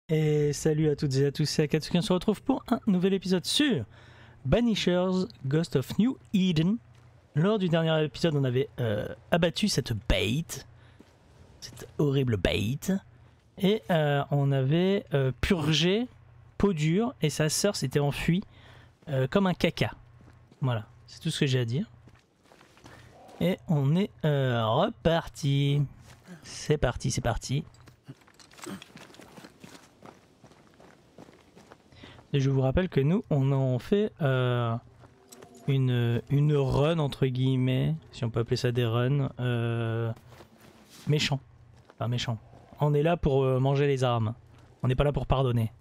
Et salut à toutes et à tous, c'est Akatsuki, on se retrouve pour un nouvel épisode sur Banishers Ghost of New Eden. Lors du dernier épisode, on avait abattu cette bait, cette horrible bait, et on avait purgé Peau-Dure et sa sœur s'était enfuie comme un caca. Voilà, c'est tout ce que j'ai à dire. Et on est reparti. C'est parti, c'est parti. Et je vous rappelle que nous, on en fait une run, entre guillemets, si on peut appeler ça des runs, méchants. Enfin, méchants. On est là pour manger les armes. On n'est pas là pour pardonner.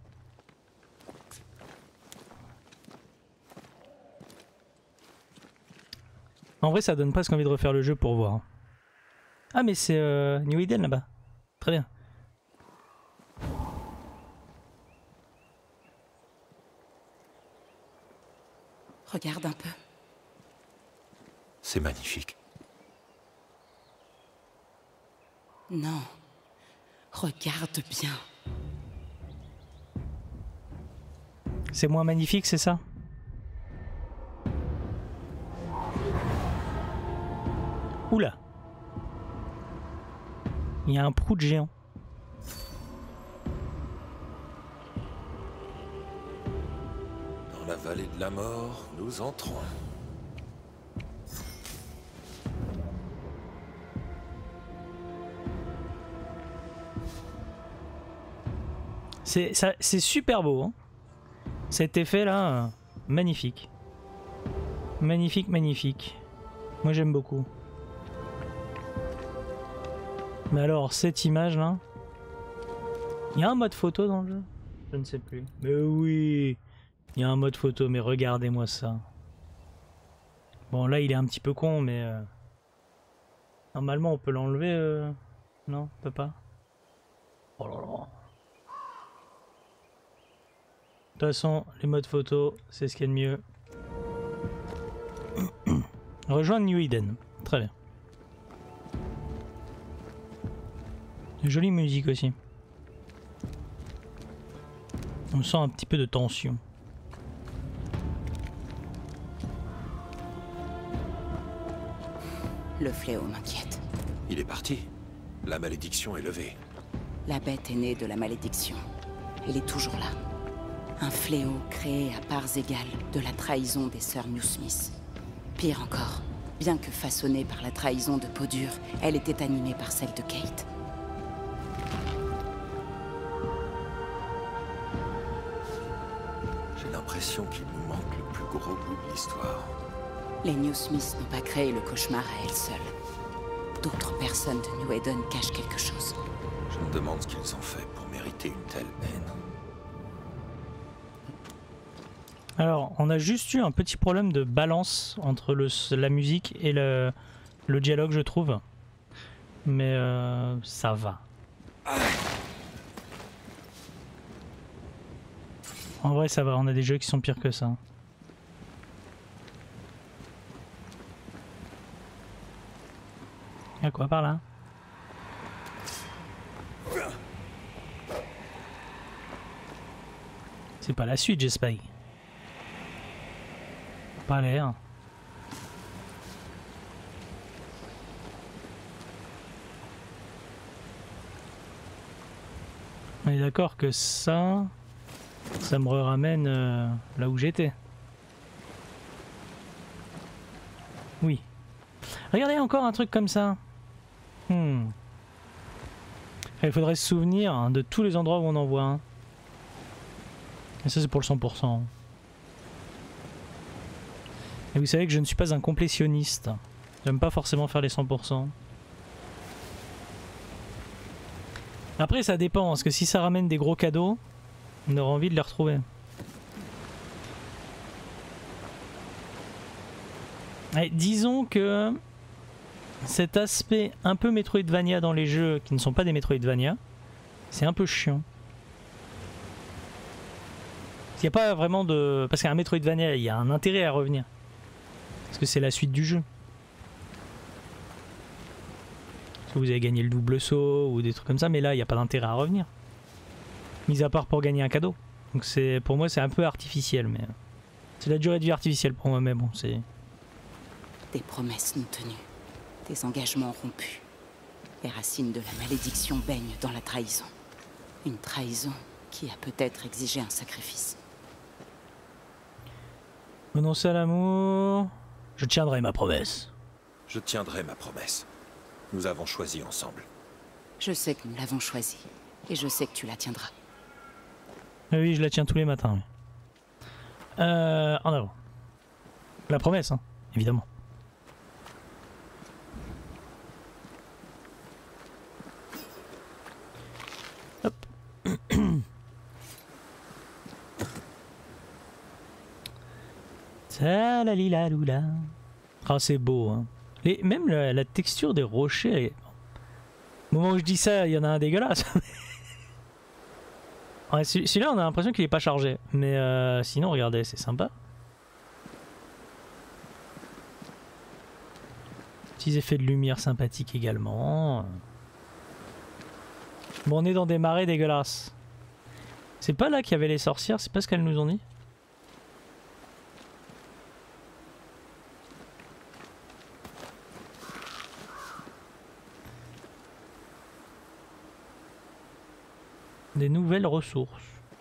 En vrai, ça donne presque envie de refaire le jeu pour voir. Ah, mais c'est New Eden là-bas. Très bien. Regarde un peu. C'est magnifique. Non. Regarde bien. C'est moins magnifique, c'est ça? Oula! Il y a un prout géant. Dans la vallée de la mort, nous entrons. C'est super beau, hein. Cet effet là, magnifique. Magnifique, magnifique. Moi j'aime beaucoup. Mais alors cette image là, il y a un mode photo dans le jeu? Je ne sais plus. Mais oui, il y a un mode photo, mais regardez-moi ça. Bon là il est un petit peu con, mais normalement on peut l'enlever. Non, on peut pas. Oh là là. De toute façon, les modes photo, c'est ce qu'il y a de mieux. Rejoindre New Eden. Très bien. Jolie musique aussi. On sent un petit peu de tension. Le fléau m'inquiète. Il est parti. La malédiction est levée. La bête est née de la malédiction. Elle est toujours là. Un fléau créé à parts égales de la trahison des sœurs New Smith. Pire encore, bien que façonnée par la trahison de Peau-Dure, elle était animée par celle de Kate. J'ai l'impression qu'il nous manque le plus gros bout de l'histoire. Les New Smith n'ont pas créé le cauchemar à elles seules. D'autres personnes de New Eden cachent quelque chose. Je me demande ce qu'ils ont fait pour mériter une telle haine. Alors, on a juste eu un petit problème de balance entre la musique et le dialogue, je trouve. Mais ça va. En vrai, ça va. On a des jeux qui sont pires que ça. Y'a quoi par là? C'est pas la suite, j'espère. Pas l'air. On est d'accord que ça me ramène là où j'étais. Oui. Regardez encore un truc comme ça. Il faudrait se souvenir de tous les endroits où on en voit un. Et ça c'est pour le 100%. Et vous savez que je ne suis pas un complétionniste. J'aime pas forcément faire les 100%. Après ça dépend, parce que si ça ramène des gros cadeaux, on aura envie de les retrouver. Allez, disons que cet aspect un peu Metroidvania dans les jeux qui ne sont pas des Metroidvania, c'est un peu chiant. Il n'y a pas vraiment de... Parce qu'un Metroidvania, il y a un intérêt à revenir. Parce que c'est la suite du jeu. Parce que vous avez gagné le double saut ou des trucs comme ça, mais là il n'y a pas d'intérêt à revenir. Mis à part pour gagner un cadeau. Donc c'est pour moi c'est un peu artificiel, mais c'est la durée de vie artificielle pour moi, mais bon c'est... Des promesses non tenues, des engagements rompus. Les racines de la malédiction baignent dans la trahison. Une trahison qui a peut-être exigé un sacrifice. Renoncer à l'amour... Je tiendrai ma promesse. Je tiendrai ma promesse. Nous avons choisi ensemble. Je sais que nous l'avons choisie, et je sais que tu la tiendras. Oui, je la tiens tous les matins. Oui. En avant. La promesse, hein, évidemment. Hop. Talalilaloula. Ah, c'est beau, hein. Même la texture des rochers. Au moment où je dis ça, il y en a un dégueulasse. Ouais, celui-là, on a l'impression qu'il est pas chargé. Mais sinon, regardez, c'est sympa. Petits effets de lumière sympathiques également. Bon, on est dans des marais dégueulasses. C'est pas là qu'il y avait les sorcières, c'est pas ce qu'elles nous ont dit. Des nouvelles ressources.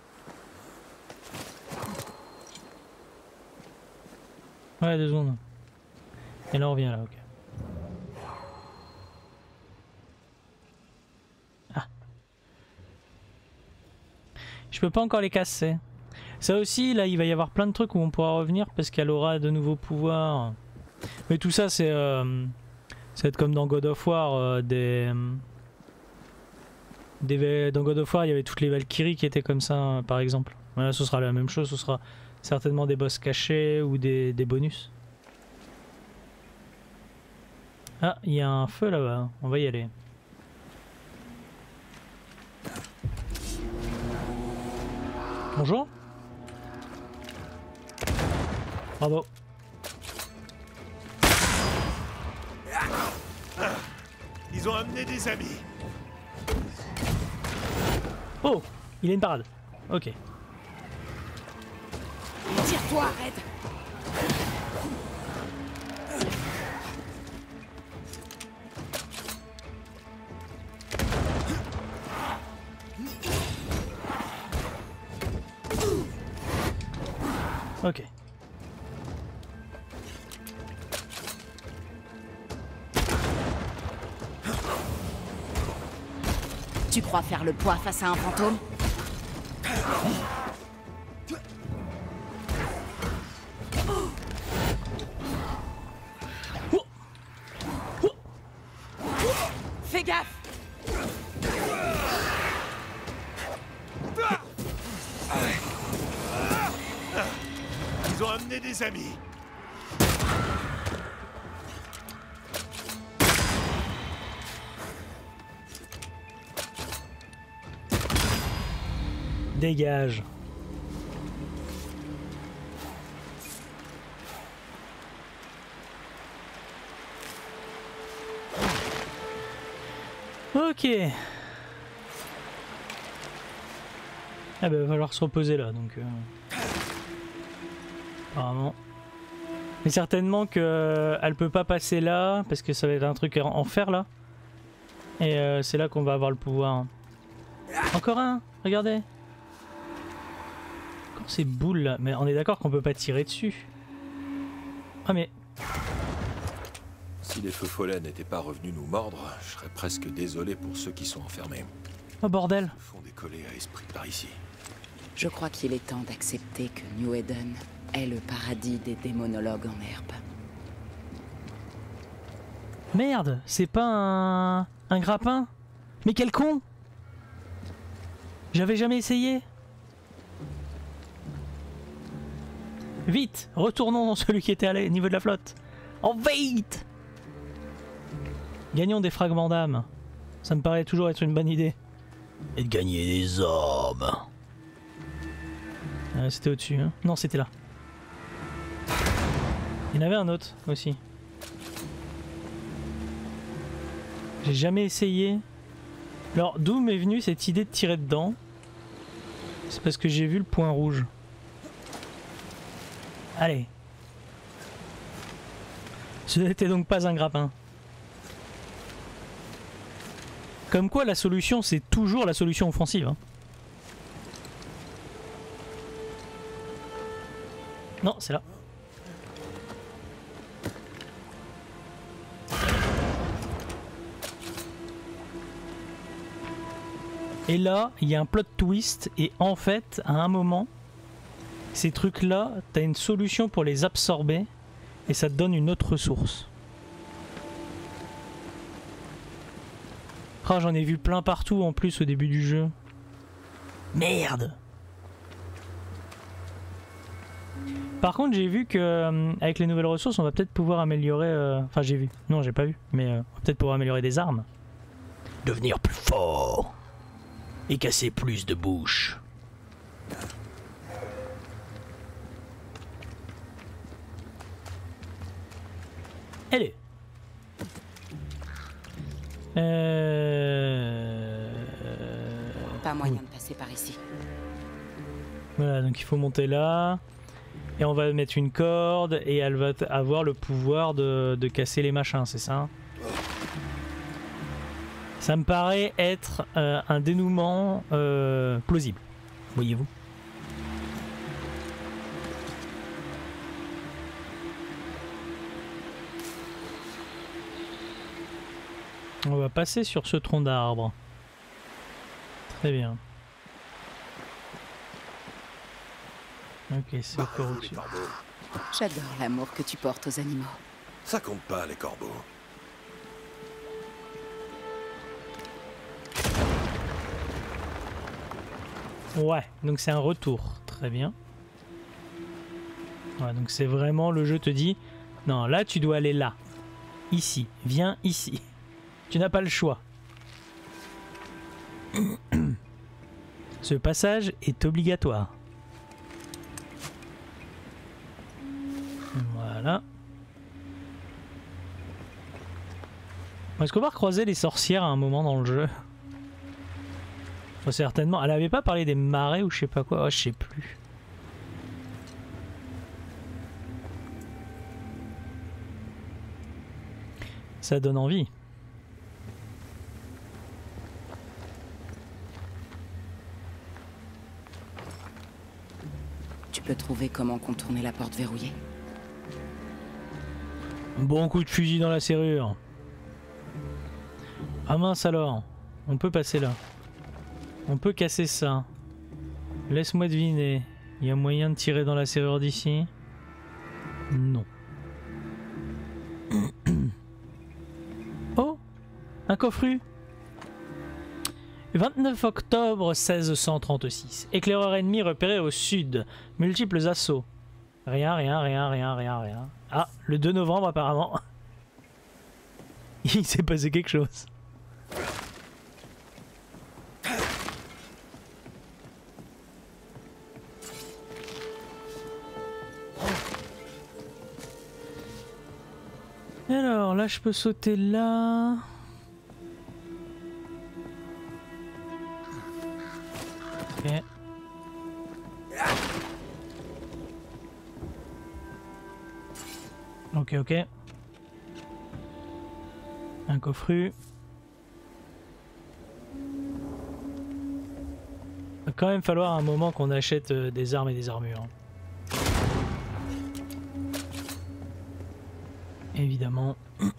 Ouais, 2 secondes. Et là on revient là, ok. Ah. Je peux pas encore les casser. Ça aussi, là il va y avoir plein de trucs où on pourra revenir parce qu'elle aura de nouveaux pouvoirs. Mais tout ça c'est... ça va être comme dans God of War, dans God of War, il y avait toutes les Valkyries qui étaient comme ça, par exemple. Voilà, ce sera la même chose, ce sera certainement des boss cachés ou des bonus. Ah, il y a un feu là-bas, on va y aller. Bonjour. Bravo. Ils ont amené des amis. Oh, il a une parade. Ok. Tire-toi, Red. Ok. Tu crois faire le poids face à un fantôme? Fais gaffe! Ils ont amené des amis. Dégage. Ok. Ah bah va falloir se reposer là donc apparemment. Mais certainement que elle peut pas passer là parce que ça va être un truc en fer là. Et c'est là qu'on va avoir le pouvoir. Encore un, regardez. Encore ces boules là. Mais on est d'accord qu'on peut pas tirer dessus. Ah mais... Si les feux follets n'étaient pas revenus nous mordre, je serais presque désolé pour ceux qui sont enfermés. Oh bordel. Ils font décoller à esprit par ici. Je crois qu'il est temps d'accepter que New Eden est le paradis des démonologues en herbe. Merde, c'est pas un grappin? Mais quel con! J'avais jamais essayé. Vite, retournons dans celui qui était au niveau de la flotte. En vite! Gagnons des fragments d'âme. Ça me paraît toujours être une bonne idée. Et de gagner des hommes. C'était au-dessus, hein? Non, c'était là. Il y en avait un autre aussi. J'ai jamais essayé. Alors d'où m'est venue cette idée de tirer dedans? C'est parce que j'ai vu le point rouge. Allez. Ce n'était donc pas un grappin. Comme quoi la solution, c'est toujours la solution offensive. Hein. Non, c'est là. Et là, il y a un plot twist et en fait, à un moment, ces trucs-là, t'as une solution pour les absorber et ça te donne une autre ressource. Oh, j'en ai vu plein partout en plus au début du jeu. Merde! Par contre, j'ai vu que avec les nouvelles ressources, on va peut-être pouvoir améliorer... Enfin, j'ai vu. Non, j'ai pas vu. Mais on va peut-être pouvoir améliorer des armes. Devenir plus fort. Et casser plus de bouches. Allez. Pas moyen de passer par ici. Voilà, donc il faut monter là. Et on va mettre une corde et elle va avoir le pouvoir de casser les machins, c'est ça? Ça me paraît être un dénouement plausible, voyez-vous. On va passer sur ce tronc d'arbre. Très bien. Ok, c'est encore au-dessus. J'adore l'amour que tu portes aux animaux. Ça compte pas, les corbeaux. Ouais, donc c'est un retour. Très bien. Ouais, donc c'est vraiment le jeu te dit non, là tu dois aller là. Ici. Viens ici. Tu n'as pas le choix. Ce passage est obligatoire. Voilà. Est-ce qu'on va recroiser les sorcières à un moment dans le jeu? Certainement. Elle avait pas parlé des marais ou je sais pas quoi. Oh, je sais plus. Ça donne envie. Tu peux trouver comment contourner la porte verrouillée? Bon coup de fusil dans la serrure. Ah mince alors. On peut passer là. On peut casser ça. Laisse-moi deviner. Il y a moyen de tirer dans la serrure d'ici? Non. Oh! Un coffret! 29 octobre 1636. Éclaireur ennemi repéré au sud. Multiples assauts. Rien. Ah, le 2 novembre apparemment. Il s'est passé quelque chose. Alors là je peux sauter là. Ok. Ok. Un coffret. Il va quand même falloir un moment qu'on achète des armes et des armures. Évidemment.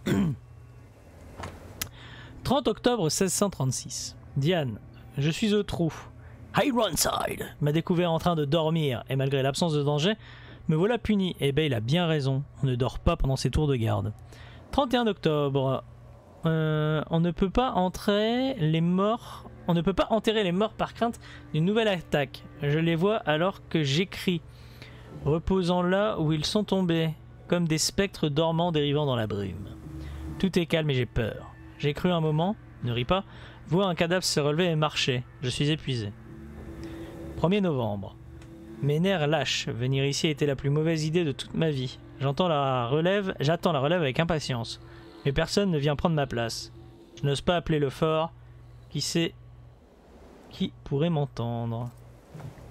30 octobre 1636. Diane, je suis au trou. Ironside m'a découvert en train de dormir et malgré l'absence de danger, me voilà puni. Eh ben il a bien raison, on ne dort pas pendant ses tours de garde. 31 octobre. On ne peut pas enterrer les morts. On ne peut pas enterrer les morts par crainte d'une nouvelle attaque. Je les vois alors que j'écris, reposant là où ils sont tombés, comme des spectres dormants dérivant dans la brume. Tout est calme et j'ai peur. J'ai cru un moment, ne ris pas, voir un cadavre se relever et marcher. Je suis épuisé. 1er novembre. Mes nerfs lâchent. Venir ici était la plus mauvaise idée de toute ma vie. J'attends la relève avec impatience. Mais personne ne vient prendre ma place. Je n'ose pas appeler le fort. Qui sait qui pourrait m'entendre?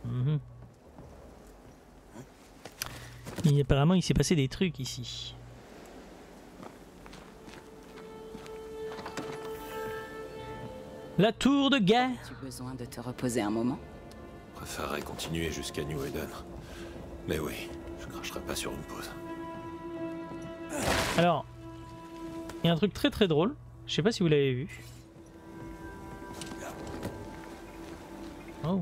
Mhm. Apparemment, il s'est passé des trucs ici. La tour de guerre. As-tu besoin de te reposer un moment? Je préférerais continuer jusqu'à New Eden. Mais oui, je cracherai pas sur une pause. Alors, il y a un truc très très drôle. Je sais pas si vous l'avez vu. Oh.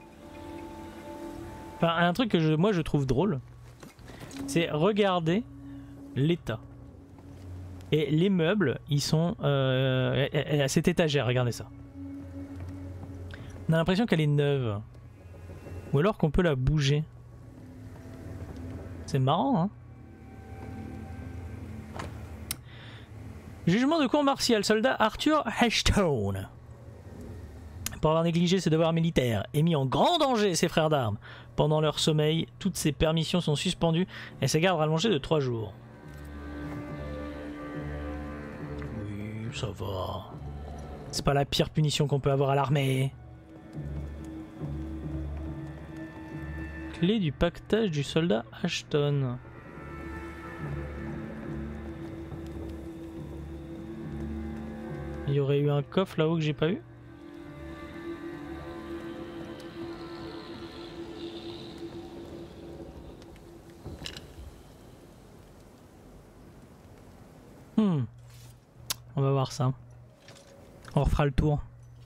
Enfin, un truc que moi je trouve drôle, c'est regarder l'état. Et les meubles, ils sont à cette étagère, regardez ça. On a l'impression qu'elle est neuve. Ou alors qu'on peut la bouger. C'est marrant, hein. Jugement de cour martial, soldat Arthur Ashton. Pour avoir négligé ses devoirs militaires et mis en grand danger ses frères d'armes pendant leur sommeil, toutes ses permissions sont suspendues et sa garde rallongée de 3 jours. Oui, ça va. C'est pas la pire punition qu'on peut avoir à l'armée. Clé du pactage du soldat Ashton. Il y aurait eu un coffre là-haut que j'ai pas eu. On va voir ça. On refera le tour.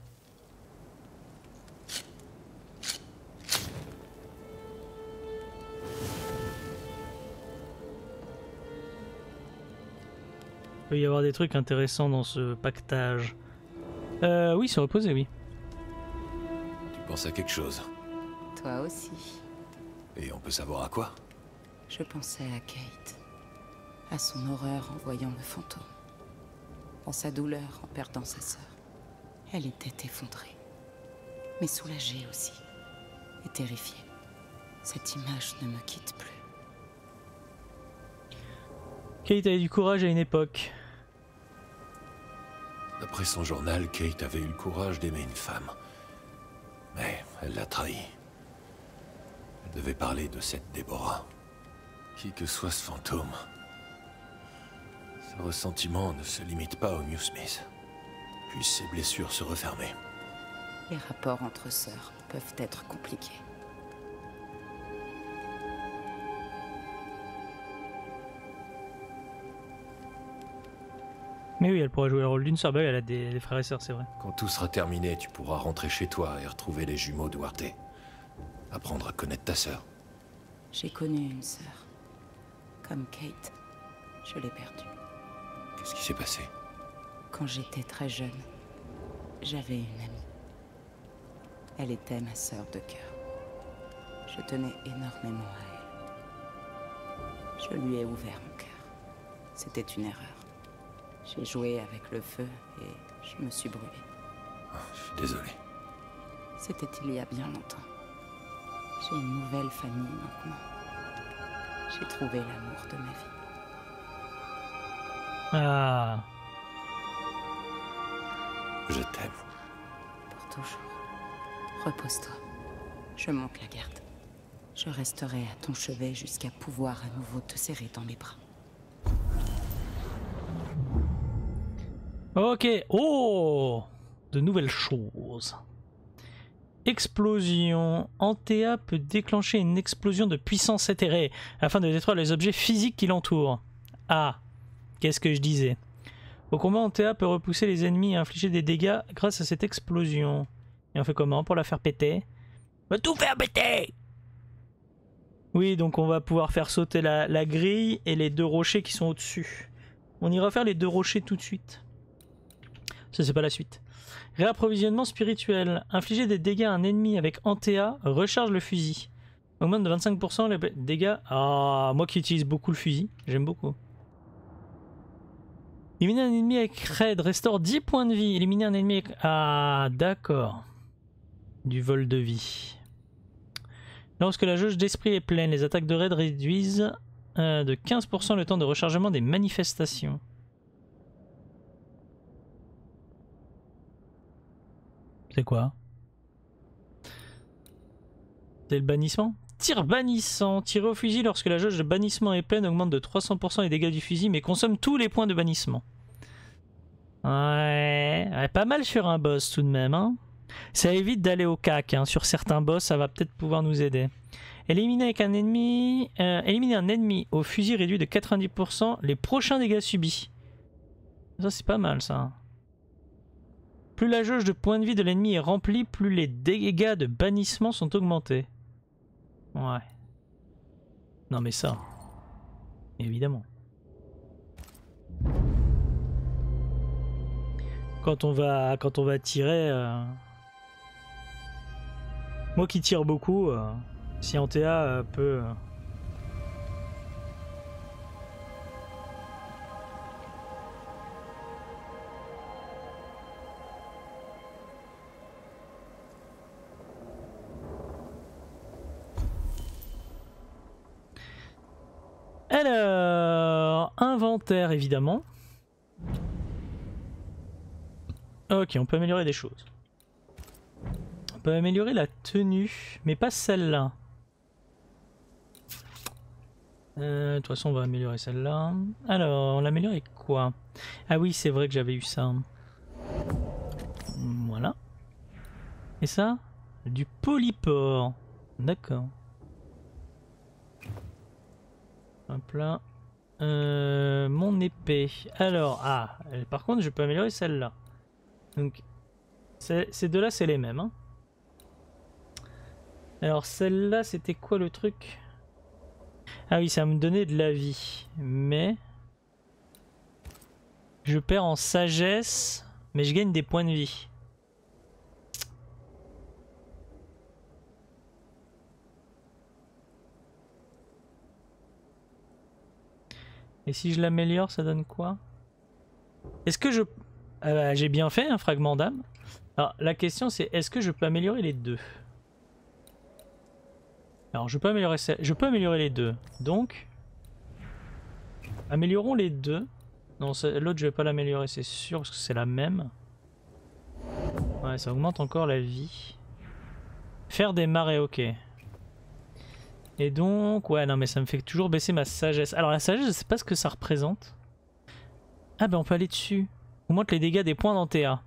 Il peut y avoir des trucs intéressants dans ce pactage. Oui, se reposer, oui. Tu penses à quelque chose? Toi aussi. Et on peut savoir à quoi? Je pensais à Kate. À son horreur en voyant le fantôme. À sa douleur en perdant sa sœur. Elle était effondrée. Mais soulagée aussi. Et terrifiée. Cette image ne me quitte plus. Kate avait du courage à une époque. D'après son journal, Kate avait eu le courage d'aimer une femme. Mais elle l'a trahi. Elle devait parler de cette Déborah. Qui que soit ce fantôme, ses ressentiments ne se limitent pas au Newsmith. Puissent ses blessures se refermer. Les rapports entre sœurs peuvent être compliqués. Mais oui, elle pourrait jouer le rôle d'une sœur. Bah oui, elle a des frères et sœurs, c'est vrai. Quand tout sera terminé, tu pourras rentrer chez toi et retrouver les jumeaux Duarte. Apprendre à connaître ta sœur. J'ai connu une sœur. Comme Kate, je l'ai perdue. Qu'est-ce qui s'est passé? Quand j'étais très jeune, j'avais une amie. Elle était ma sœur de cœur. Je tenais énormément à elle. Je lui ai ouvert mon cœur. C'était une erreur. J'ai joué avec le feu et je me suis brûlée. Oh, je suis désolé. C'était il y a bien longtemps. J'ai une nouvelle famille maintenant. J'ai trouvé l'amour de ma vie. Ah. Je t'aime. Pour toujours. Repose-toi. Je monte la garde. Je resterai à ton chevet jusqu'à pouvoir à nouveau te serrer dans mes bras. Ok. Oh, de nouvelles choses. Explosion. Antea peut déclencher une explosion de puissance éthérée afin de détruire les objets physiques qui l'entourent. Ah, qu'est-ce que je disais? Au combat, Antea peut repousser les ennemis et infliger des dégâts grâce à cette explosion. Et on fait comment pour la faire péter? On va tout faire péter! Oui, donc on va pouvoir faire sauter la grille et les 2 rochers qui sont au-dessus. On ira faire les 2 rochers tout de suite. Ça, c'est pas la suite. Réapprovisionnement spirituel. Infliger des dégâts à un ennemi avec Antea, recharge le fusil. Augmente de 25% les dégâts. Ah, moi qui utilise beaucoup le fusil, j'aime beaucoup. Éliminer un ennemi avec raid, restaure 10 points de vie. Éliminer un ennemi avec... Ah, d'accord. Du vol de vie. Lorsque la jauge d'esprit est pleine, les attaques de raid réduisent de 15% le temps de rechargement des manifestations. C'est quoi? C'est le bannissement. Tir bannissant. Tirer au fusil lorsque la jauge de bannissement est pleine augmente de 300% les dégâts du fusil mais consomme tous les points de bannissement. Ouais, pas mal sur un boss tout de même. Hein. Ça évite d'aller au cac. Hein. Sur certains boss, ça va peut-être pouvoir nous aider. Éliminer avec un ennemi, éliminer un ennemi au fusil réduit de 90% les prochains dégâts subis. Ça c'est pas mal ça. Plus la jauge de points de vie de l'ennemi est remplie, plus les dégâts de bannissement sont augmentés. Ouais. Non mais ça, évidemment. Quand on va tirer, moi qui tire beaucoup, si Antea peut. Alors, inventaire évidemment. Ok, on peut améliorer des choses. On peut améliorer la tenue, mais pas celle-là. De toute façon, on va améliorer celle-là. Alors, on l'améliore avec quoi? Ah oui, c'est vrai que j'avais eu ça. Voilà. Et ça? Du polypore. D'accord. Hop là. Mon épée. Alors, ah, par contre, je peux améliorer celle-là. Donc, ces deux-là, c'est les mêmes. Hein. Alors, celle-là, c'était quoi le truc? Ah oui, ça va me donner de la vie. Mais... je perds en sagesse, mais je gagne des points de vie. Et si je l'améliore, ça donne quoi? Est-ce que je... j'ai bien fait un fragment d'âme. Alors la question c'est, est-ce que je peux améliorer les deux? Alors je peux améliorer les deux. Donc, améliorons les deux. Non, l'autre je vais pas l'améliorer, c'est sûr, parce que c'est la même. Ouais, ça augmente encore la vie. Faire des marées, ok. Et donc, ouais, non mais ça me fait toujours baisser ma sagesse. Alors la sagesse, je sais pas ce que ça représente. Ah ben on peut aller dessus. Augmente les dégâts des points d'Antea.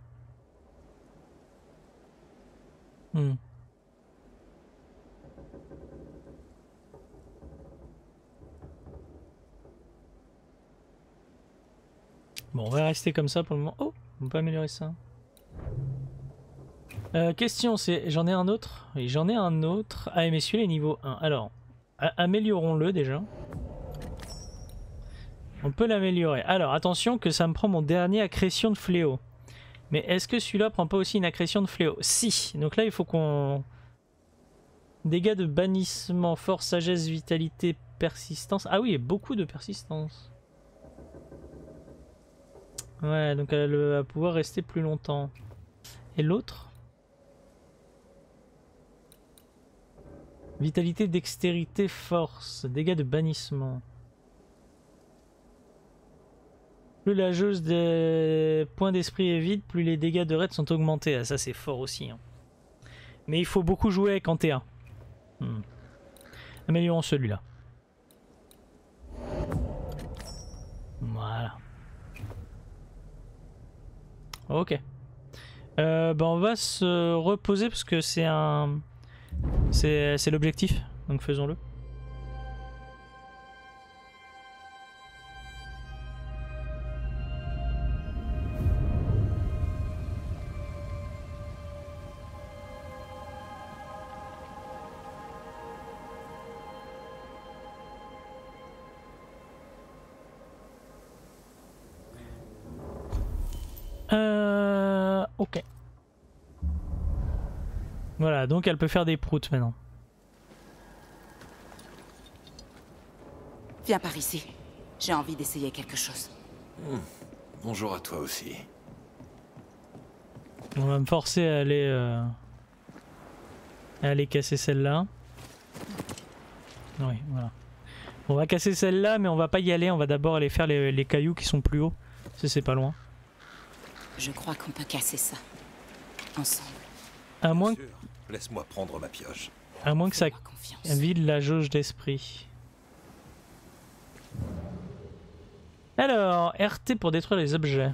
Bon, on va rester comme ça pour le moment. Oh, on peut améliorer ça. Question, c'est... j'en ai un autre? Oui, j'en ai un autre. Ah, mais celui-là est niveau 1. Alors, améliorons-le déjà. On peut l'améliorer. Alors, attention que ça me prend mon dernier accrétion de fléau. Mais est-ce que celui-là prend pas aussi une accrétion de fléau? Si. Donc là, il faut qu'on... dégâts de bannissement, force, sagesse, vitalité, persistance. Ah oui, beaucoup de persistance. Ouais, donc elle va pouvoir rester plus longtemps. Et l'autre? Vitalité, dextérité, force, dégâts de bannissement. Plus la jauge des points d'esprit est vide, plus les dégâts de raid sont augmentés. Ah, ça c'est fort aussi. Hein. Mais il faut beaucoup jouer avec Antea. Améliorons celui-là. Voilà. Ok. Ben on va se reposer parce que c'est un... c'est l'objectif. Donc faisons-le. Ok. Voilà, donc elle peut faire des proutes maintenant. Viens par ici. J'ai envie d'essayer quelque chose. Bonjour à toi aussi. On va me forcer à aller casser celle-là. Oui, voilà. On va casser celle-là, mais on va pas y aller. On va d'abord aller faire les cailloux qui sont plus hauts. C'est pas loin. Je crois qu'on peut casser ça. Ensemble. À moins... Laisse-moi prendre ma pioche. À moins que ça Fais-moi confiance. vide la jauge d'esprit. Alors, RT pour détruire les objets.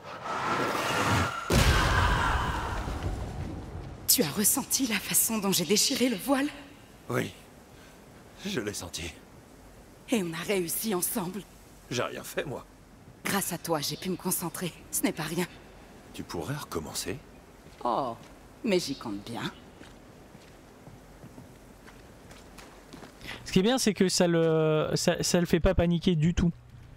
Tu as ressenti la façon dont j'ai déchiré le voile? Oui, je l'ai senti. Et on a réussi ensemble. J'ai rien fait, moi. Grâce à toi, j'ai pu me concentrer. Ce n'est pas rien. Tu pourrais recommencer? Oh, mais j'y compte bien. Ce qui est bien, c'est que ça le fait pas paniquer du tout.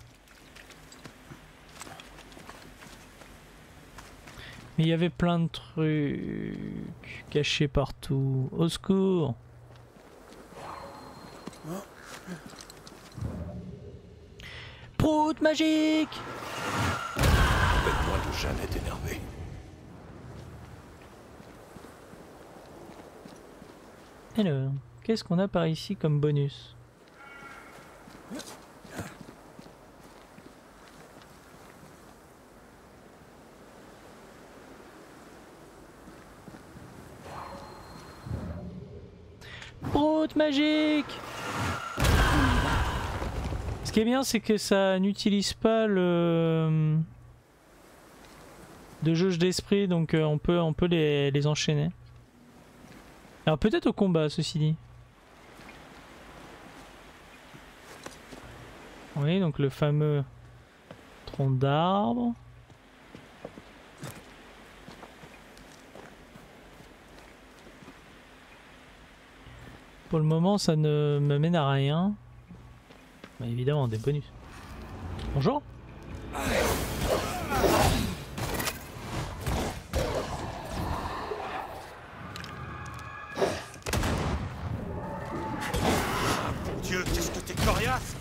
Mais il y avait plein de trucs cachés partout. Au secours! Prout magique! Faites-moi de jamais t'énerver. Alors, qu'est-ce qu'on a par ici comme bonus? Prout magique! Ce qui est bien, c'est que ça n'utilise pas le de jauge d'esprit, donc on peut les enchaîner. Alors peut-être au combat, ceci dit. Oui, donc le fameux tronc d'arbre. Pour le moment, ça ne me mène à rien. Mais évidemment, des bonus. Bonjour. Dieu, qu'est-ce que t'es coriace!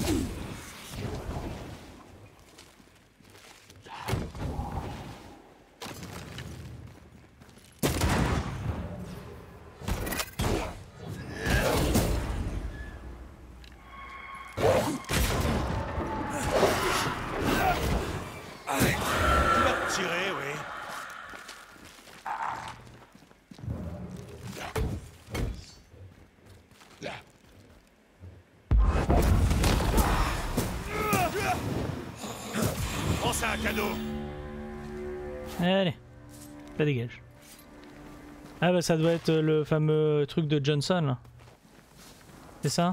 Tu vas te tirer, oui. Prends ça, un cadeau. Allez, ça dégage. Ah bah ça doit être le fameux truc de Johnson là. C'est ça?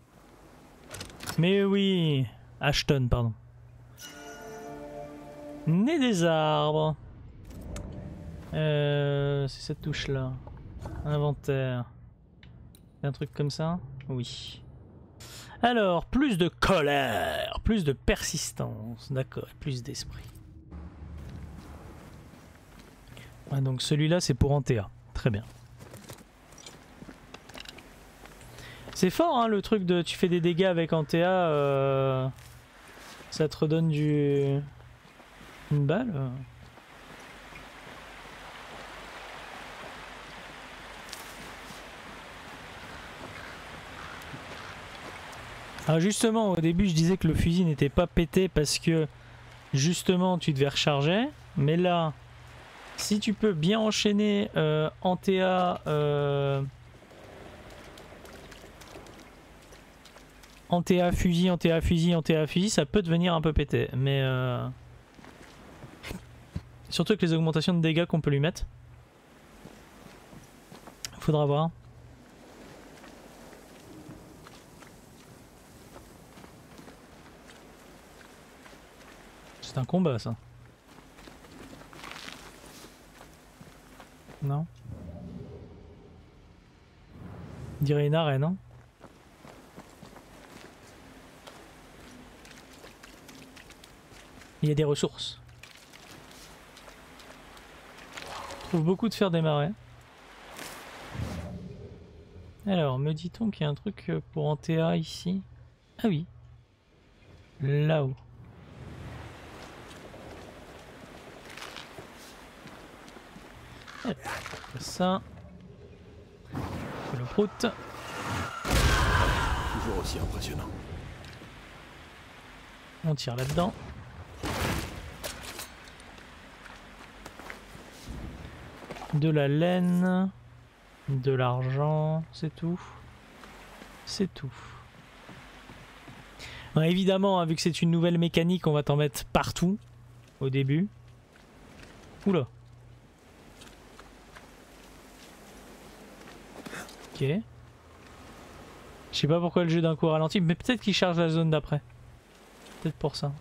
Mais oui, Ashton, pardon. Nez des arbres. C'est cette touche là. Inventaire. Un truc comme ça? Oui. Alors, plus de colère, plus de persistance, d'accord, plus d'esprit. Ouais, donc celui-là c'est pour Antea, très bien. C'est fort hein, le truc de tu fais des dégâts avec Antea, ça te redonne une balle. Alors justement au début je disais que le fusil n'était pas pété parce que justement tu devais recharger, mais là si tu peux bien enchaîner Antea Antea fusil, Antea fusil, Antea fusil, ça peut devenir un peu pété, mais surtout avec les augmentations de dégâts qu'on peut lui mettre. Faudra voir. C'est un combat ça. Non. On dirait une arène, hein. Il y a des ressources. Je trouve beaucoup de fer des marais. Alors, me dit-on qu'il y a un truc pour Antea ici? Ah oui. Là-haut. Ça. Le prout. Toujours aussi impressionnant. On tire là-dedans. De la laine. De l'argent, c'est tout. C'est tout. Bon, évidemment, hein, vu que c'est une nouvelle mécanique, on va t'en mettre partout au début. Oula. Ok. Je sais pas pourquoi le jeu d'un coup ralentit, mais peut-être qu'il charge la zone d'après. Peut-être pour ça.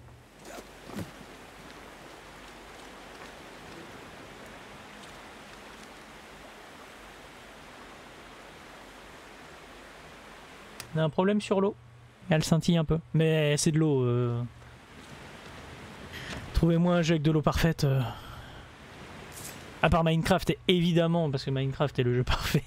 On a un problème sur l'eau. Elle scintille un peu. Mais c'est de l'eau. Trouvez-moi un jeu avec de l'eau parfaite. À part Minecraft, évidemment, parce que Minecraft est le jeu parfait.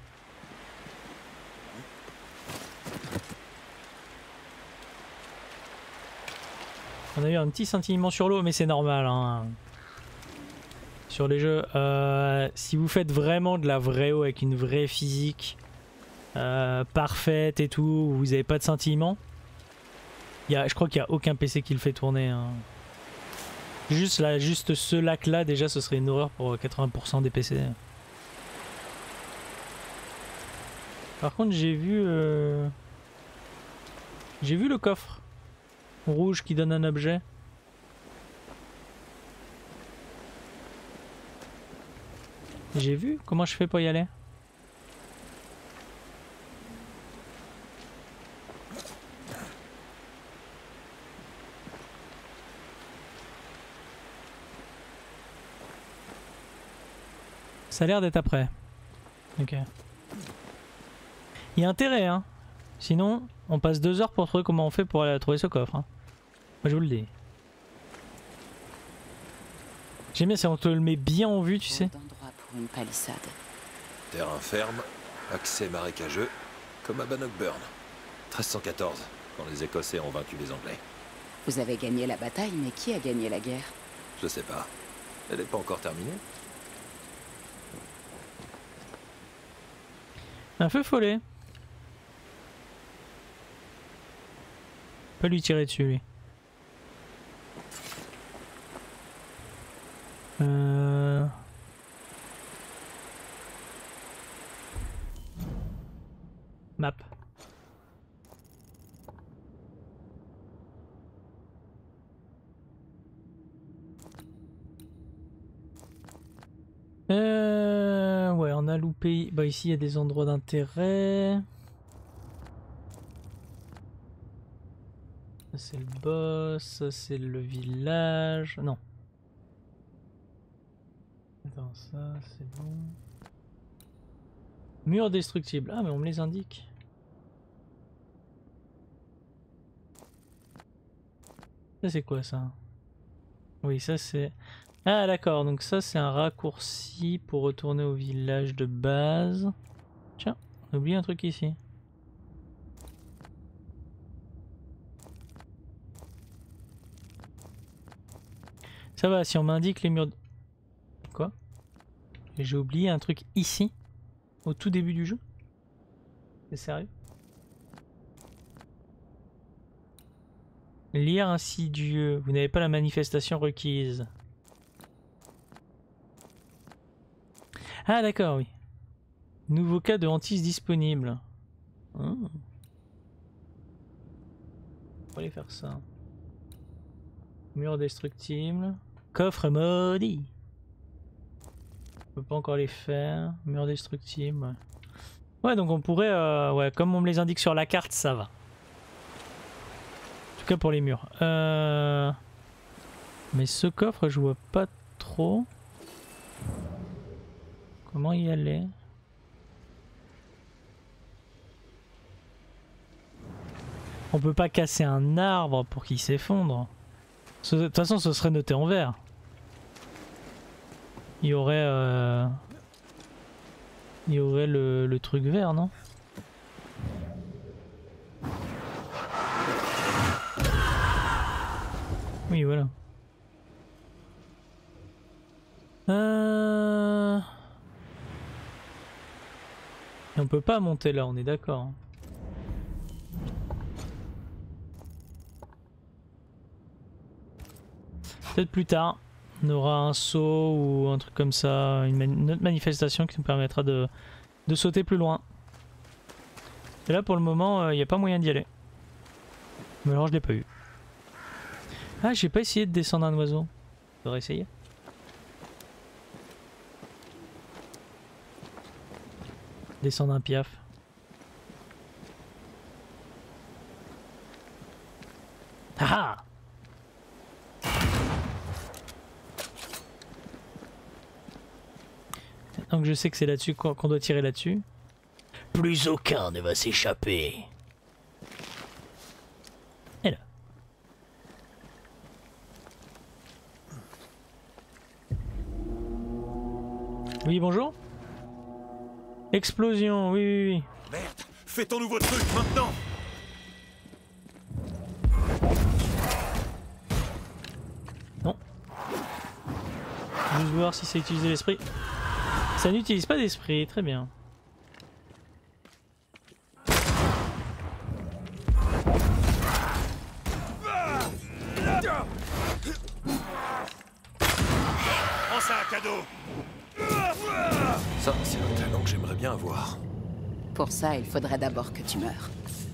On a eu un petit scintillement sur l'eau, mais c'est normal. Hein. Sur les jeux, si vous faites vraiment de la vraie eau avec une vraie physique parfaite et tout, où vous n'avez pas de scintillement, je crois qu'il n'y a aucun PC qui le fait tourner. Hein. Juste ce lac là, déjà, ce serait une horreur pour 80% des PC. Par contre, j'ai vu le coffre rouge qui donne un objet. J'ai vu. Comment je fais pour y aller? Ça a l'air d'être après. Ok. Il y a intérêt, hein. Sinon, on passe 2 heures pour trouver comment on fait pour aller trouver ce coffre. Hein. Moi, je vous le dis. J'aime bien si on te le met bien en vue, tu sais. D'endroit pour une palissade. Terrain ferme, accès marécageux, comme à Bannockburn. 1314, quand les Écossais ont vaincu les Anglais. Vous avez gagné la bataille, mais qui a gagné la guerre? Je sais pas. Elle n'est pas encore terminée. Un feu follet. Pas lui tirer dessus, lui. Map. Ouais, on a loupé. Bah ici il y a des endroits d'intérêt. Ça c'est le boss, ça c'est le village. Non. Attends, ça c'est bon. Mur destructible. Ah mais on me les indique. Ça c'est quoi ça? Oui, ça c'est... Ah d'accord, donc ça c'est un raccourci pour retourner au village de base. Tiens, on oublie un truc ici. Ça va, si on m'indique les murs... Quoi? J'ai oublié un truc ici, au tout début du jeu? C'est sérieux? Lire insidieux, vous n'avez pas la manifestation requise. Ah d'accord, oui. Nouveau cas de hantise disponible. Oh. On va aller faire ça. Mur destructible. Coffre maudit. On peut pas encore les faire. Mur destructible. Ouais, donc on pourrait... ouais, comme on me les indique sur la carte, ça va. En tout cas pour les murs. Mais ce coffre, je vois pas trop. Comment y aller? On peut pas casser un arbre pour qu'il s'effondre. De toute façon, ce serait noté en vert. Il y aurait le truc vert, non? Oui, voilà. Et on peut pas monter là, on est d'accord. Peut-être plus tard, on aura un saut ou un truc comme ça, une autre manifestation qui nous permettra de de sauter plus loin. Et là pour le moment, il n'y a pas moyen d'y aller. Mais alors je l'ai pas eu. Ah, j'ai pas essayé de descendre un oiseau. Faudrait essayer. Descendre un piaf. Ah ah! Donc je sais que c'est là-dessus qu'on doit tirer là-dessus. Plus aucun ne va s'échapper. Et là. Oui, bonjour. Explosion, oui, oui, oui. Merde, fais ton nouveau truc maintenant. Non. Juste voir si ça utilise l'esprit. Ça n'utilise pas d'esprit, très bien. Prends ça, cadeau. Ça, c'est un talent que j'aimerais bien avoir. Pour ça, il faudrait d'abord que tu meurs.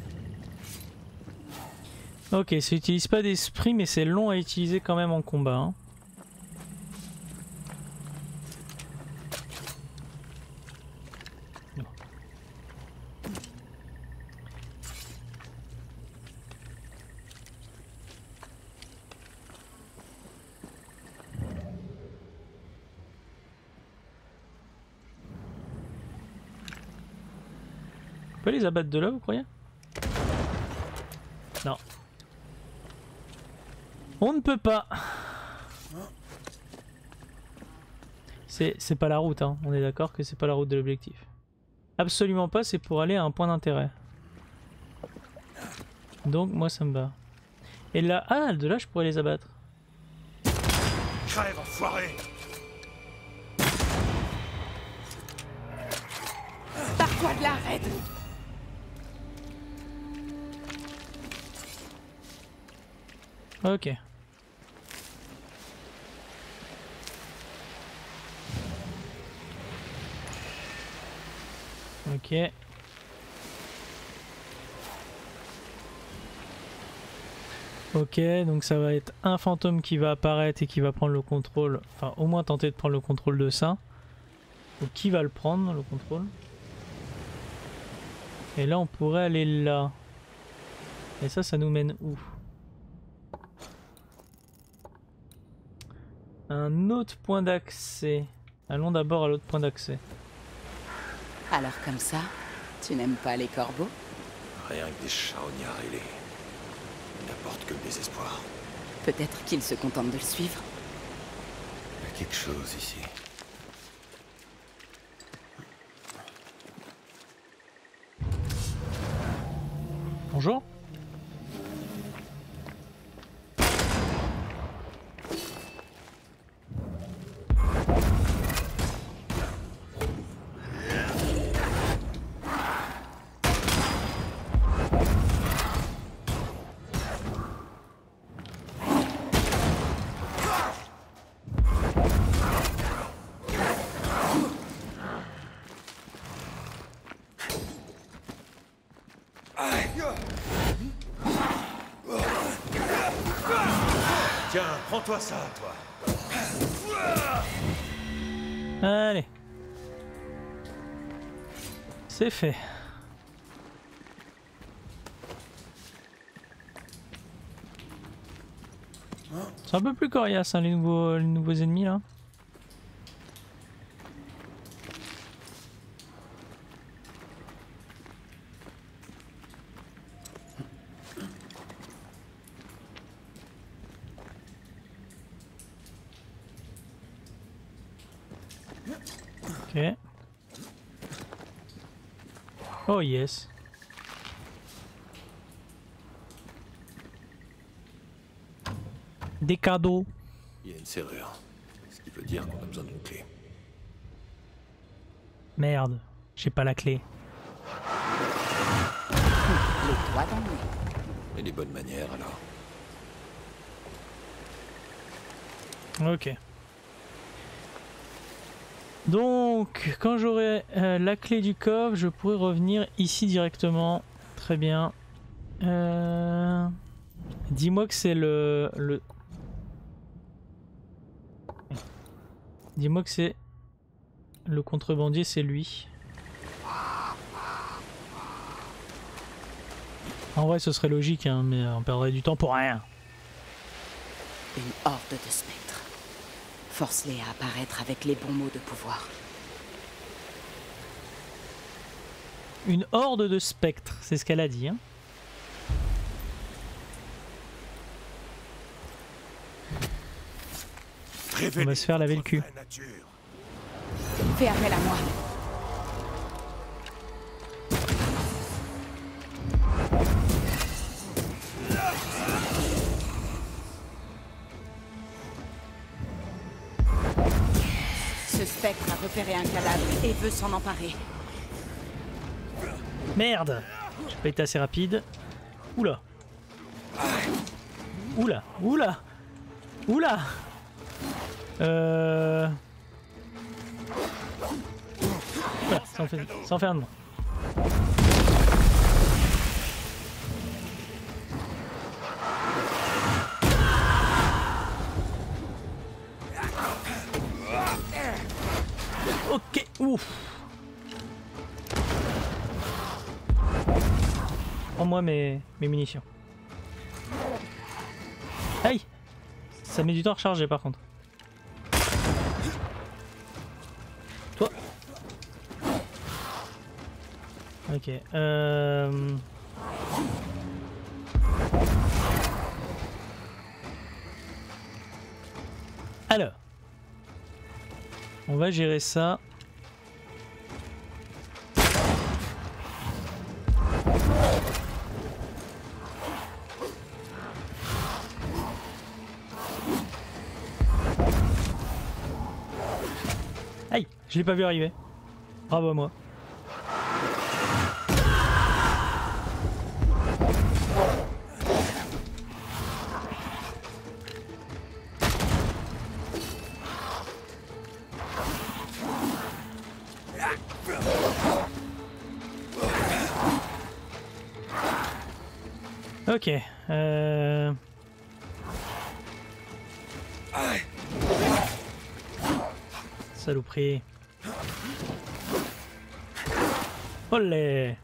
Ok, ça n'utilise pas d'esprit, mais c'est long à utiliser quand même en combat. Hein. On peut les abattre de là, vous croyez? Non. On ne peut pas. C'est pas la route, hein. On est d'accord que c'est pas la route de l'objectif. Absolument pas, c'est pour aller à un point d'intérêt. Donc moi ça me va. Et là, ah, de là je pourrais les abattre. Crève, enfoiré. Pars-toi de là, Red! Ok. Ok. Ok, donc ça va être un fantôme qui va apparaître et qui va prendre le contrôle. Enfin, au moins tenter de prendre le contrôle de ça. Donc qui va le prendre, le contrôle? Et là, on pourrait aller là. Et ça nous mène où? Un autre point d'accès. Allons d'abord à l'autre point d'accès. Alors comme ça, tu n'aimes pas les corbeaux? Rien que des charognards ailés. Ils n'apportent que le désespoir. Peut-être qu'ils se contentent de le suivre. Il y a quelque chose ici. Bonjour. Tiens, prends-toi ça, toi. Allez. C'est fait. C'est un peu plus coriace, hein, les nouveaux ennemis là. Ok. Oh yes. Des cadeaux. Il y a une serrure. Ce qui veut dire qu'on a besoin d'une clé. Merde, j'ai pas la clé. Les doigts dans le nez. Et les bonnes manières, alors. Ok. Donc, quand j'aurai la clé du coffre, je pourrai revenir ici directement. Très bien. Dis-moi que c'est le... Dis-moi que c'est... Le contrebandier, c'est lui. En vrai, ce serait logique, hein, mais on perdrait du temps pour rien. Une horde de spectres. Force-les à apparaître avec les bons mots de pouvoir. Une horde de spectres, c'est ce qu'elle a dit. Hein. On va se faire laver le cul. Fais appel à moi. Ce spectre a repéré un cadavre et veut s'en emparer. Merde! J'ai pas été assez rapide. Oula! Oula! Oula! Oula! Voilà, sans faire de nom. Ok, ouf. Prends-moi mes munitions. Aïe! Ça met du temps à recharger par contre. Toi. Ok. Alors. On va gérer ça. Aïe, je l'ai pas vu arriver. Bravo à moi. Ok. Saloperie. Olé.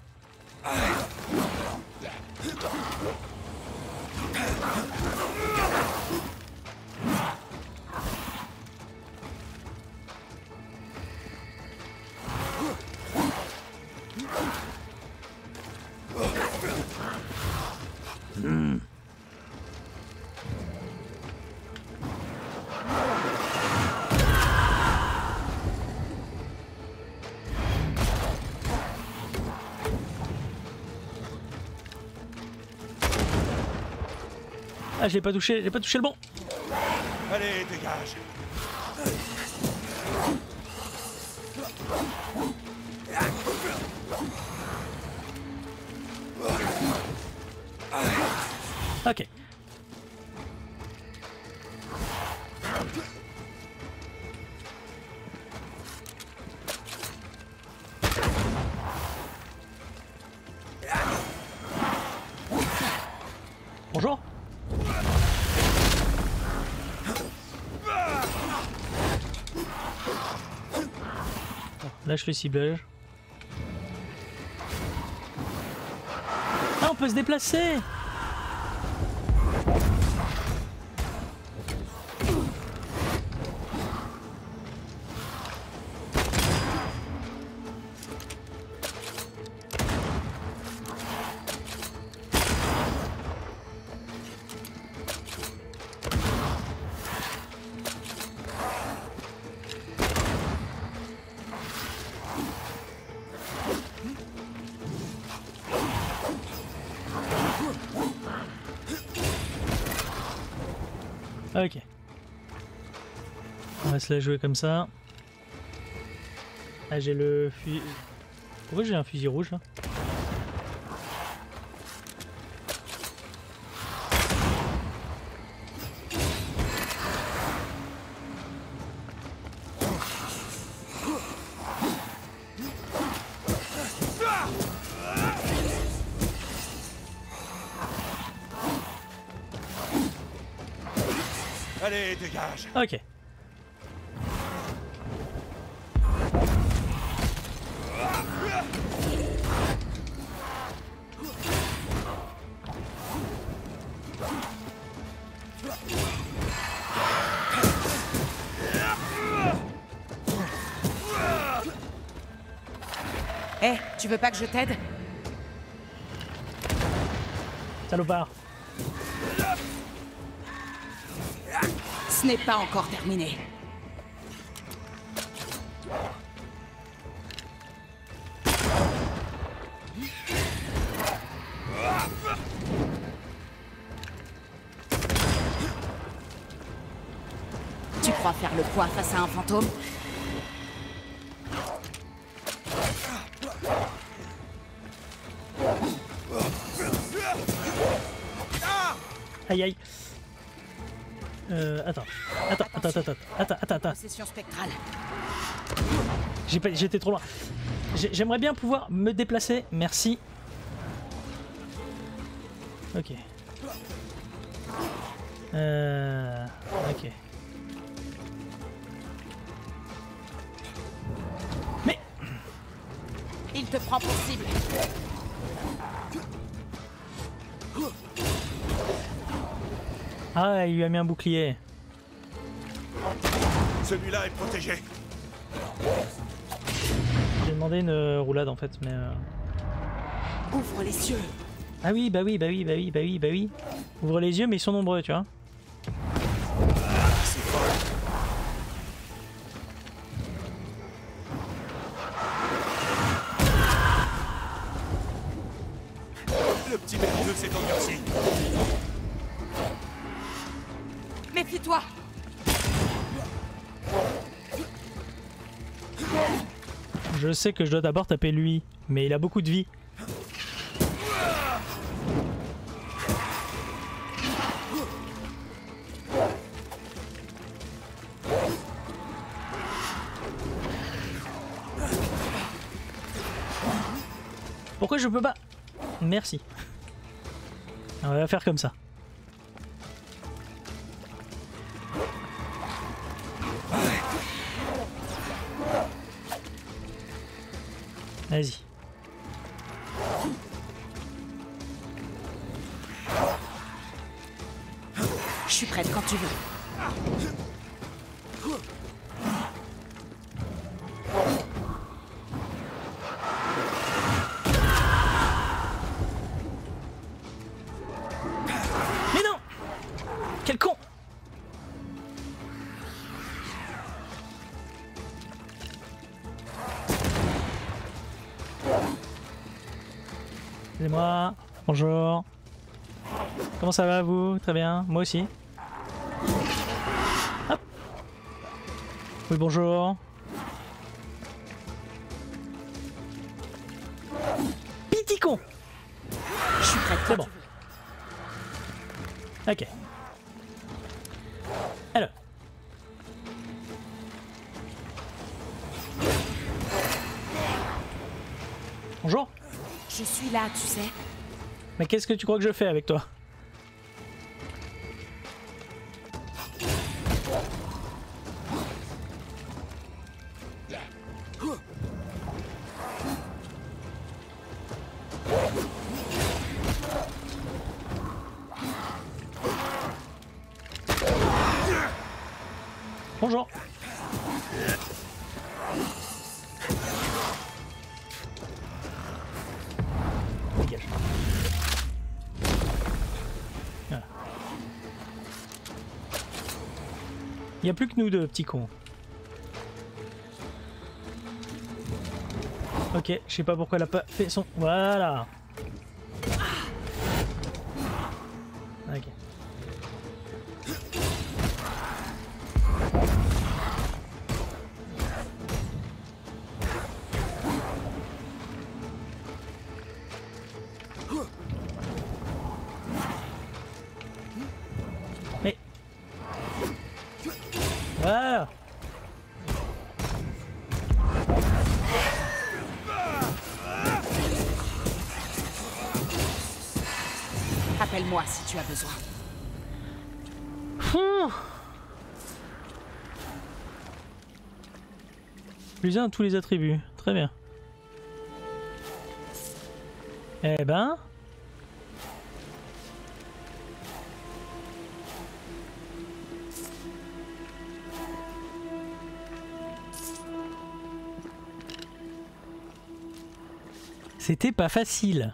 Ah, j'ai pas touché le bon. Allez, dégage. Ok. Bonjour. Lâche le ciblage. Ah, on peut se déplacer. Ok. On va se la jouer comme ça. Ah, j'ai le fusil. Pourquoi j'ai un fusil rouge là? Allez, dégage. Ok. Hé, tu veux pas que je t'aide? Salopard. Ce n'est pas encore terminé. Tu crois faire le poids face à un fantôme? Aïe aïe. Attends. Possession spectrale. J'étais trop loin. J'aimerais bien pouvoir me déplacer. Merci. Ok. Ok. Mais Il te prend pour cible. ah, il lui a mis un bouclier. Celui-là est protégé. J'ai demandé une roulade en fait, mais. Ouvre les cieux. Ah oui, bah oui. Ouvre les yeux, mais ils sont nombreux, tu vois. C'est folle. Le petit merdeux s'est endurci. Méfie-toi. Je sais que je dois d'abord taper lui, mais il a beaucoup de vie. Pourquoi je peux pas? Merci. On va faire comme ça. Vas-y. Je suis prête quand tu veux. Mais non! Quel con! Excusez-moi. Bonjour. Comment ça va vous? Très bien. Moi aussi. Hop. Oui, bonjour. Petit con! Je suis prête C'est quand bon. tu veux. Ok. Alors. Bonjour. Je suis là, tu sais. Mais qu'est-ce que tu crois que je fais avec toi? Bonjour. Dégage. Voilà. Il n'y a plus que nous deux, petits cons. Ok, je sais pas pourquoi elle a pas fait son... Voilà. Ok. Mais... Voilà. Appelle-moi si tu as besoin. Plus 1 à tous les attributs. Très bien. Eh ben... C'était pas facile.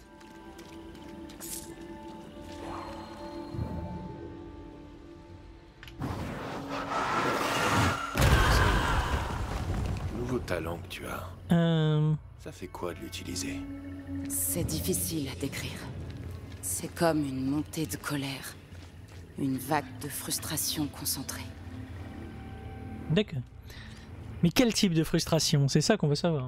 Nouveau talent que tu as. Ça fait quoi de l'utiliser? C'est difficile à décrire. C'est comme une montée de colère. Une vague de frustration concentrée. D'accord. Mais quel type de frustration? C'est ça qu'on veut savoir.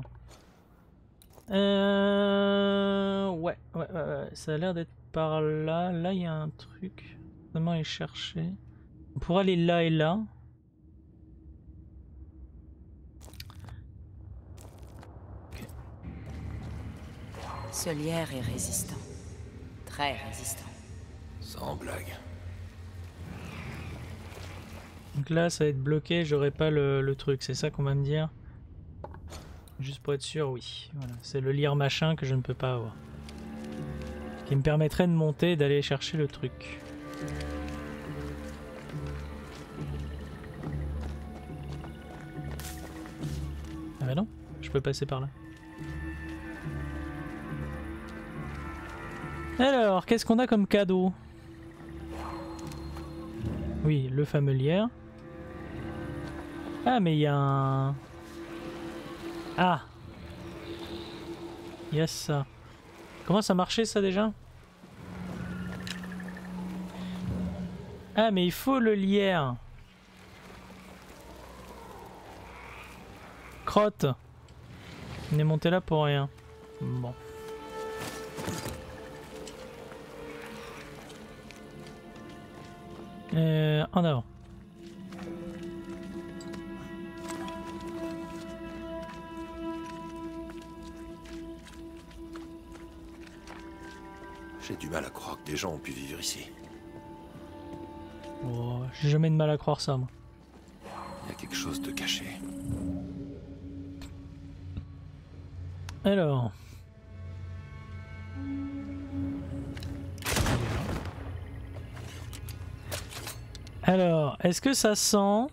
Ouais, ça a l'air d'être par là. Là, il y a un truc. Comment aller chercher? On pourra aller là et là. Okay. Ce lierre est résistant. Très résistant. Sans blague. Donc là, ça va être bloqué. J'aurai pas le truc. C'est ça qu'on va me dire? Juste pour être sûr, oui. Voilà. C'est le lire machin que je ne peux pas avoir. Qui me permettrait de monter et d'aller chercher le truc. Ah bah non, je peux passer par là. Alors, qu'est-ce qu'on a comme cadeau? Oui, le fameux lierre. Ah, mais il y a un... Ah! Il y a ça. Comment ça marchait ça déjà? Ah mais il faut le lierre. Crotte. On est monté là pour rien. Bon. En avant. J'ai du mal à croire que des gens ont pu vivre ici. Oh, j'ai jamais de mal à croire ça, moi. Il y a quelque chose de caché. Alors. Alors, est-ce que ça sent...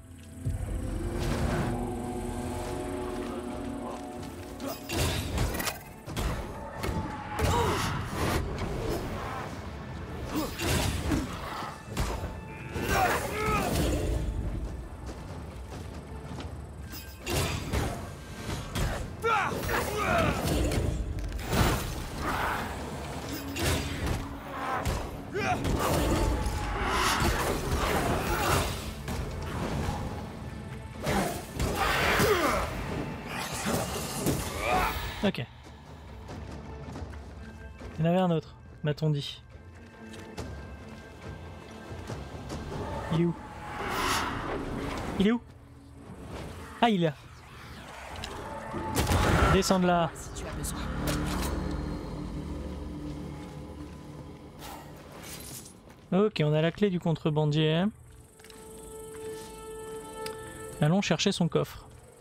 Ok. Il y en avait un autre, m'a-t-on dit. Il est où? Il est où? Ah, il est là. Descends de là. Si tu as besoin. Ok, on a la clé du contrebandier. Allons chercher son coffre.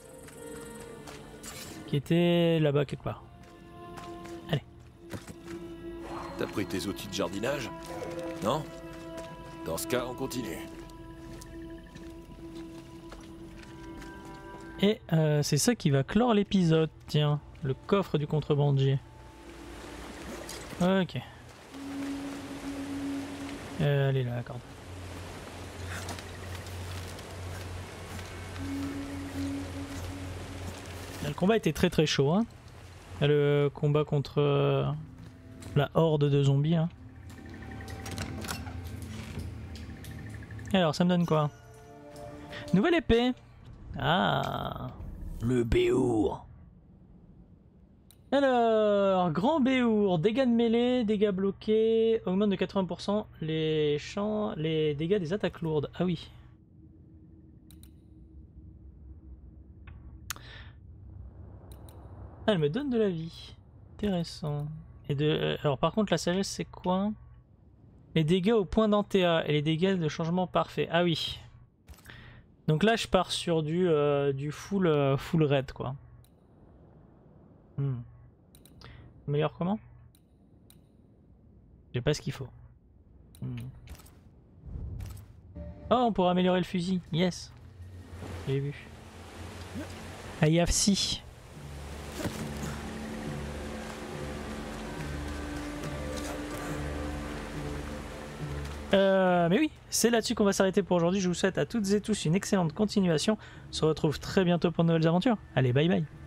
Qui était là-bas quelque part. Allez. T'as pris tes outils de jardinage? Non? Dans ce cas, on continue. Et c'est ça qui va clore l'épisode, tiens. Le coffre du contrebandier. Ok. Allez là, la corde. Le combat était très très chaud, hein. Le combat contre la horde de zombies. Hein. Alors, ça me donne quoi? Nouvelle épée. Ah, le béour. Alors, grand béour, dégâts de mêlée, dégâts bloqués, augmente de 80% les dégâts des attaques lourdes. Ah oui. Ah, elle me donne de la vie. Intéressant. Et alors par contre la sagesse c'est quoi? Les dégâts au point d'antéa et les dégâts de changement parfait. Ah oui. Donc là, je pars sur du full, full red, quoi. Meilleur comment? J'ai pas ce qu'il faut. Oh, on pourra améliorer le fusil. Yes. J'ai vu. I have see. Mais oui, c'est là-dessus qu'on va s'arrêter pour aujourd'hui. Je vous souhaite à toutes et tous une excellente continuation. On se retrouve très bientôt pour de nouvelles aventures. Allez, bye bye.